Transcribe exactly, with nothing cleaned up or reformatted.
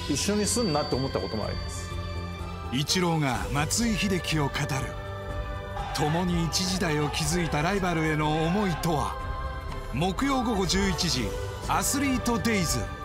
一緒にすんなって思ったこともあります。 イチローが松井秀喜を語る。共に一時代を築いたライバルへの思いとは。木曜午後じゅういちじ、アスリートデイズ。